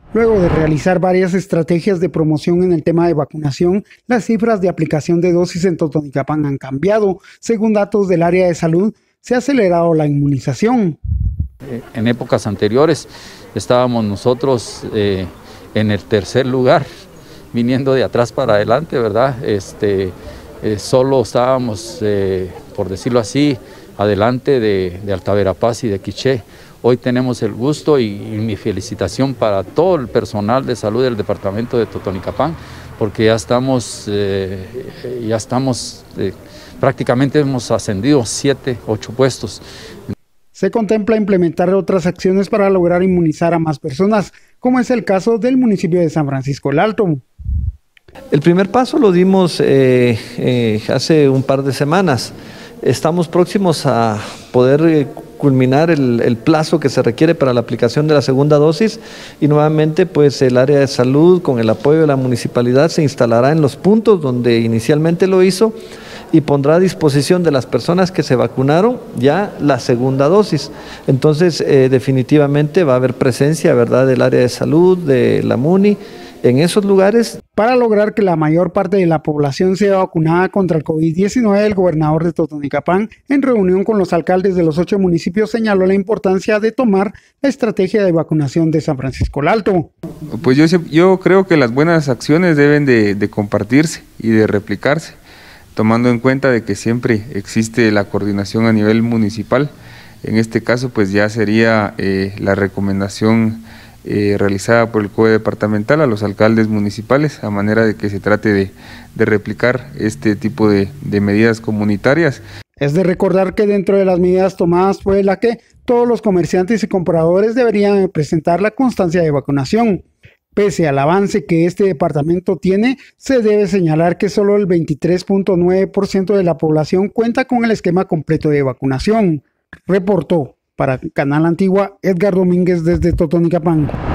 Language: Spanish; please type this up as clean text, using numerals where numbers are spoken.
Luego de realizar varias estrategias de promoción en el tema de vacunación, las cifras de aplicación de dosis en Totonicapán han cambiado. Según datos del área de salud, se ha acelerado la inmunización. En épocas anteriores estábamos nosotros en el tercer lugar, viniendo de atrás para adelante, ¿verdad? Solo estábamos, por decirlo así, adelante de Alta Verapaz y de Quiché. Hoy tenemos el gusto y mi felicitación para todo el personal de salud del departamento de Totonicapán, porque ya estamos prácticamente hemos ascendido 7, 8 puestos. Se contempla implementar otras acciones para lograr inmunizar a más personas, como es el caso del municipio de San Francisco el Alto. El primer paso lo dimos hace un par de semanas. Estamos próximos a poder culminar el plazo que se requiere para la aplicación de la segunda dosis y nuevamente pues el área de salud con el apoyo de la municipalidad se instalará en los puntos donde inicialmente lo hizo y pondrá a disposición de las personas que se vacunaron ya la segunda dosis. Entonces definitivamente va a haber presencia, ¿verdad?, del área de salud, de la MUNI, en esos lugares. Para lograr que la mayor parte de la población sea vacunada contra el COVID-19, el gobernador de Totonicapán, en reunión con los alcaldes de los 8 municipios, señaló la importancia de tomar la estrategia de vacunación de San Francisco el Alto. Pues yo creo que las buenas acciones deben de compartirse y de replicarse, tomando en cuenta de que siempre existe la coordinación a nivel municipal. En este caso, pues ya sería la recomendación realizada por el COE departamental a los alcaldes municipales, a manera de que se trate de replicar este tipo de medidas comunitarias. Es de recordar que dentro de las medidas tomadas fue la que todos los comerciantes y compradores deberían presentar la constancia de vacunación. Pese al avance que este departamento tiene, se debe señalar que solo el 23.9% de la población cuenta con el esquema completo de vacunación. Reportó para Canal Antigua Edgar Domínguez desde Totonicapán.